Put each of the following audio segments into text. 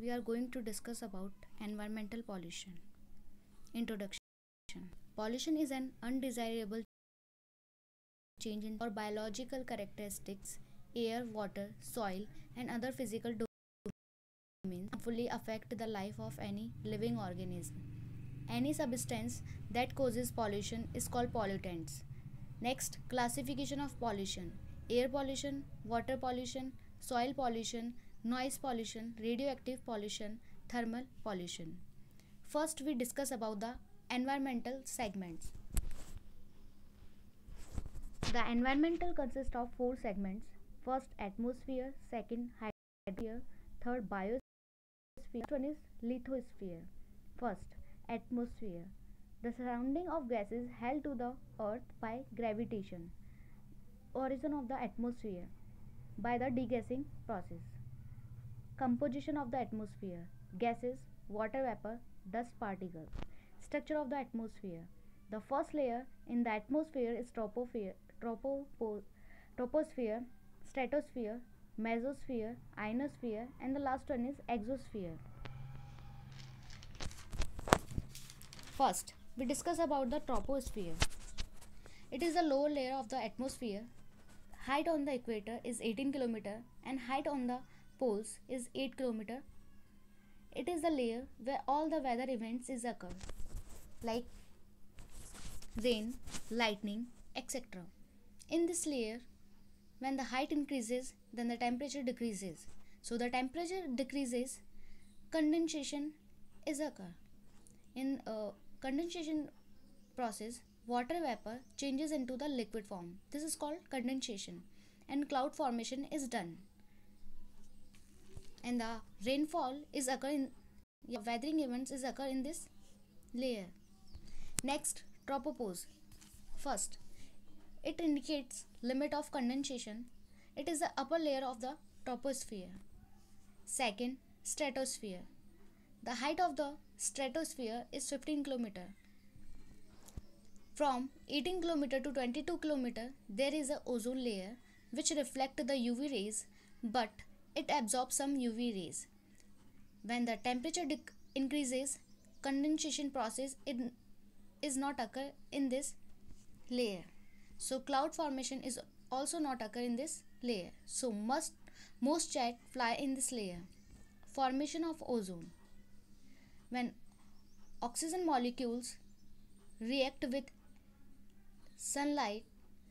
we are going to discuss about environmental pollution. Introduction. Pollution is an undesirable change in or biological characteristics, air, water, soil, and other physical domains harmfully affect the life of any living organism. Any substance that causes pollution is called pollutants. Next, classification of pollution: air pollution, water pollution, soil pollution, noise pollution, radioactive pollution, thermal pollution. First, we discuss about the environmental segments. The environmental consists of four segments. First, atmosphere; second, hydrosphere; third, biosphere; next one is lithosphere. First, atmosphere. The surrounding of gases held to the earth by gravitation. Origin of the atmosphere by the degassing process. Composition of the atmosphere: gases, water vapor, dust particles. Structure of the atmosphere: the first layer in the atmosphere is troposphere, stratosphere, mesosphere, ionosphere, and the last one is exosphere. First, we discuss about the troposphere. It is the lower layer of the atmosphere. Height on the equator is 18 km and height on the poles is 8 km. It is the layer where all the weather events is occur, like rain, lightning, etc. In this layer, when the height increases, then the temperature decreases. So the temperature decreases, condensation is occur. In condensation process, water vapor changes into the liquid form. This is called condensation, and cloud formation is done. And the rainfall is occur in weathering events is occur in this layer. Next, tropopause. First, it indicates limit of condensation. It is the upper layer of the troposphere. Second, stratosphere. The height of the stratosphere is 15 km. From 18 km to 22 km, there is a ozone layer which reflect the UV rays, but it absorbs some UV rays. When the temperature increases, condensation process is not occur in this layer. So cloud formation is also not occur in this layer. So most jet fly in this layer. Formation of ozone. When oxygen molecules react with sunlight,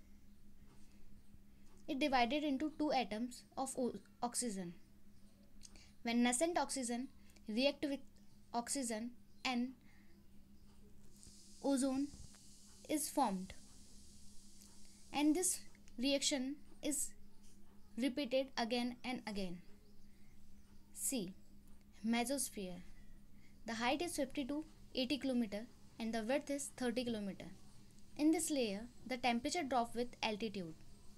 it divided into two atoms of oxygen. When nascent oxygen react with oxygen, and ozone is formed, and this reaction is repeated again and again. C. Mesosphere. The height is 50 to 80 km and the width is 30 km. In this layer, the temperature drops with altitude.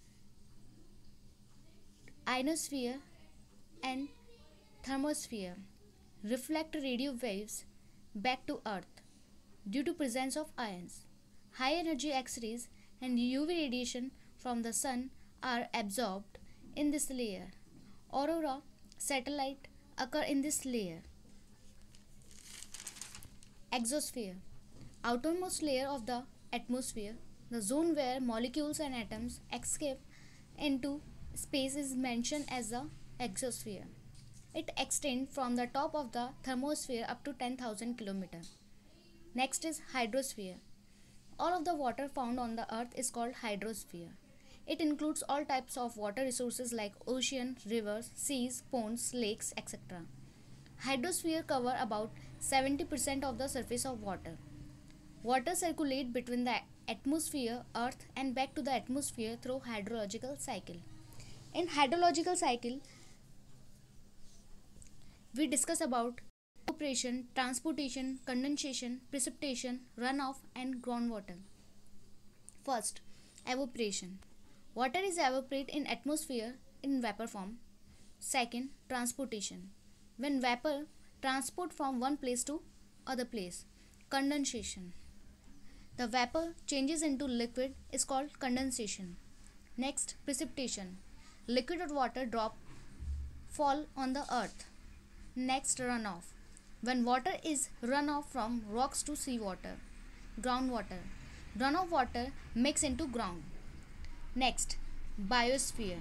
Ionosphere and thermosphere reflect radio waves back to Earth due to presence of ions. High energy X-rays and UV radiation from the sun are absorbed in this layer. Aurora satellite occur in this layer. Exosphere. Outermost layer of the atmosphere, the zone where molecules and atoms escape into space is mentioned as the exosphere. It extends from the top of the thermosphere up to 10,000 km. Next is hydrosphere. All of the water found on the earth is called hydrosphere. It includes all types of water resources like ocean, rivers, seas, ponds, lakes, etc. Hydrosphere cover about 70% of the surface of water. Water circulate between the atmosphere, earth, and back to the atmosphere through hydrological cycle. In hydrological cycle, we discuss about evaporation, transportation, condensation, precipitation, runoff, and groundwater. First, evaporation. Water is evaporate in atmosphere in vapor form. Second, transportation. When vapor transport from one place to other place. Condensation. The vapor changes into liquid is called condensation. Next, precipitation. Liquid or water drop fall on the earth. Next, runoff. When water is run off from rocks to seawater, groundwater. Runoff water mix into ground. Next, biosphere.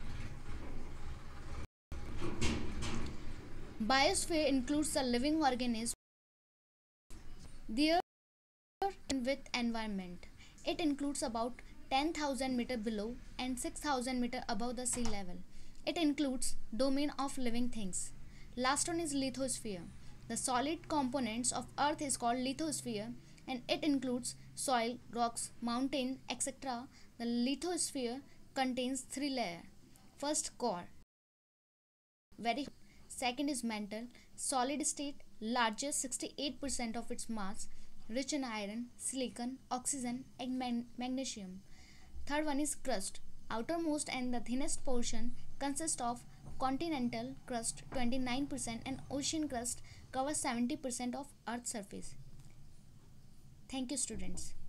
Biosphere includes the living organisms there with environment. It includes about 10,000 meter below and 6,000 meter above the sea level. It includes domain of living things. Last one is lithosphere. The solid components of earth is called lithosphere and it includes soil, rocks, mountain, etc. The lithosphere contains three layers. First, core, very. Second is mantle, solid state, largest 68% of its mass, rich in iron, silicon, oxygen and magnesium. Third one is crust, outermost and the thinnest portion consists of continental crust 29% and ocean crust covers 70% of earth's surface. Thank you, students.